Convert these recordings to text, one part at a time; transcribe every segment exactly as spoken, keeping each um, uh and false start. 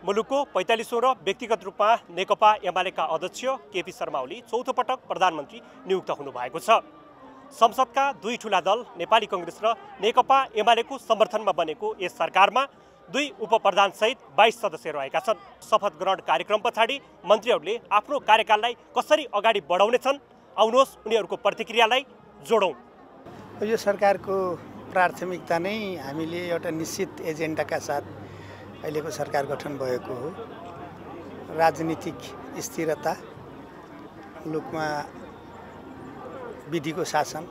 मुलुकको पैंतालीसौं र व्यक्तिगत रूपमा नेकपा एमालेका अध्यक्ष केपी शर्मा ओली चौथो पटक प्रधानमन्त्री नियुक्त हुनुभएको छ। संसदका दुई ठूला दल नेपाली कांग्रेस र नेकपा एमालेको समर्थनमा बनेको यस सरकारमा दुई उपप्रधान सहित बाइस सदस्य रहेका छन्। शपथ ग्रहण कार्यक्रम पछाडि मन्त्रीहरूले आफ्नो कार्यकाललाई कसरी अगाडि बढाउनेछन्, आउनुहोस् उनीहरूको प्रतिक्रियालाई जोडौं। यो सरकारको प्राथमिकता नै हामीले एउटा निश्चित एजेन्डाका साथ अहिलेको सरकार गठन भएको हो। राजनीतिक स्थिरता, मुलुकमा विधिको शासन,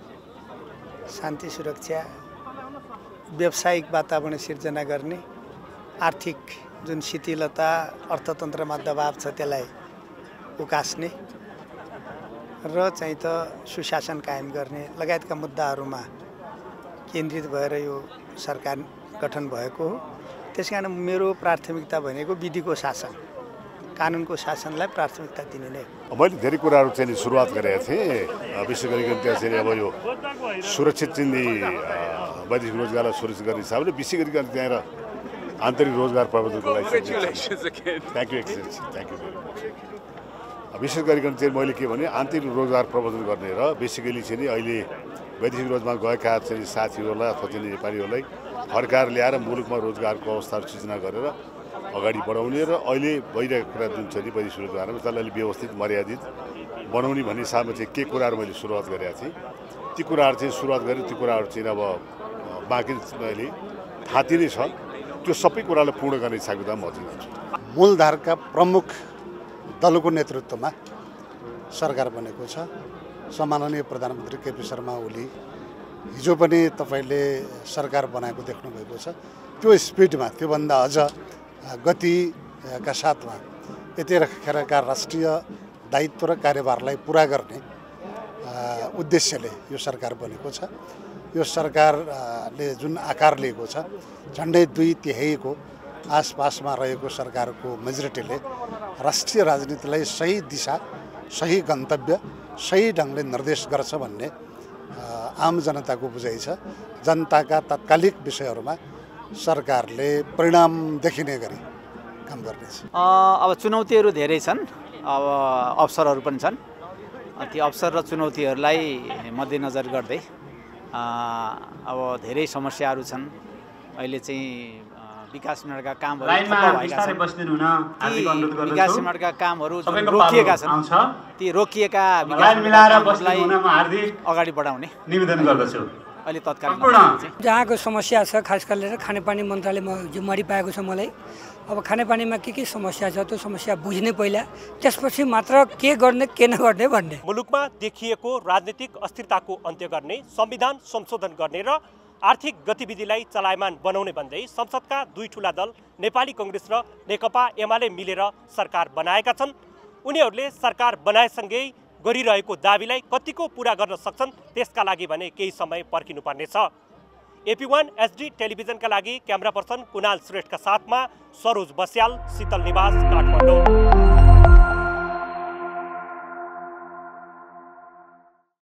शान्ति सुरक्षा, व्यावसायिक वातावरण सिर्जना गर्ने, आर्थिक जुन शिथिलता अर्थतन्त्रमा दबाव छ त्यसलाई उकास्ने र चाहिँ त सुशासन कायम गर्ने लगायतका मुद्दाहरूमा केन्द्रित भएर यो सरकार गठन भएको हो। त्यसकारण मेरो प्राथमिकता भनेको विधिको शासन, कानुनको शासनलाई प्राथमिकता दिने नै हो। मैले धेरै कुराहरू चाहिँ सुरुवात गरेका थिएँ, विशेष गरिकन त्यहाँ चाहिँ अब यो सुरक्षित चाहिँ वैदेशिक रोजगारलाई सुरक्षित गर्ने हिसाबले विशेष गरिकन त्यहाँ आन्तरिक रोजगार प्रवर्धनको लागि thank you exchange thank you very much. विशेष गरिकन चाहिँ मैले के भने आन्तरिक रोजगार प्रवर्धन गर्ने र बेसिकली चाहिँ अहिले वैदेशिक रोजगारमा गएका चाहिँ साथीहरूलाई अथवा चाहिँ नेपालीहरूलाई फर्काएर ल्याएर मुलुकमा रोजगारको अवस्थाहरू सृजना गरेर अगाडि बढाउने र अहिले भइरहेको कुरा जुन छ नि वैदेशिक रोजगारमा त्यसलाई अलिक व्यवस्थित मर्यादित बनाउने भन्ने हिसाबमा चाहिँ के कुराहरू मैले सुरुवात गरेका थिएँ। ती कुराहरू चाहिँ सुरुवात गरेँ, ती कुराहरू चाहिँ अब बाँकी अहिले थाती नै छ। त्यो सबै कुरालाई पूर्ण गर्ने इच्छाको म अझै गर्छु। मूलधारका प्रमुख दलको नेतृत्वमा सरकार बनेको छ। सम्माननीय प्रधानमन्त्री केपी शर्मा ओली हिजो पनि तपाईँले सरकार बनाएको देख्नुभएको छ। त्यो स्पिडमा, त्योभन्दा अझ गतिका साथमा यतिखेरका राष्ट्रिय दायित्व र कार्यभारलाई पुरा गर्ने उद्देश्यले यो सरकार बनेको छ। यो सरकारले जुन आकार लिएको छ, झन्डै दुई तिहाईको आसपासमा रहेको सरकारको मेजोरिटीले राष्ट्रिय राजनीतिलाई सही दिशा, सही गन्तव्य, सही ढङ्गले निर्देश गर्छ भन्ने आम जनताको बुझाइ छ। जनताका तात्कालिक विषयहरूमा सरकारले परिणाम देखिने गरी काम गर्नेछ। अब चुनौतीहरू धेरै छन्, अब अवसरहरू पनि छन्। ती अवसर र चुनौतीहरूलाई मध्यनजर गर्दै अब धेरै समस्याहरू छन्। अहिले चाहिँ विकास निर्माणका कामहरू भएका छन्। विकास निर्माणका कामहरू रोकिएका छन्। ती रोकिएका विकास कामहरूलाई अगाडि बढाउने निवेदन गर्दछु। अहिले तत्कालीन जहाँको समस्या छ, खास गरेर खानेपानी मन्त्रालयमा जिम्मेवारी पाएको छ मलाई। अब खानेपानीमा के के समस्या छ त्यो समस्या बुझ्ने पहिला, त्यसपछि मात्र के गर्ने के नगर्ने भन्ने। मुलुकमा देखिएको राजनीतिक अस्थिरताको अन्त्य गर्ने, संविधान संशोधन गर्ने र आर्थिक गतिविधिलाई चलायमान बनाउने भन्दै संसदका दुई ठूला दल नेपाली कांग्रेस र नेकपा एमाले मिलेर सरकार बनाएका छन्। उनीहरूले सरकार बनाएसँगै गरिरहेको दाबीलाई कतिको पूरा गर्न सक्छन् त्यसका लागि भने केही समय पर्खिनुपर्नेछ। एपी वान एचडी टेलिभिजनका लागि क्यामेरा पर्सन कुणाल श्रेष्ठका साथमा सरोज बस्याल, शीतल निवास, काठमाडौँ।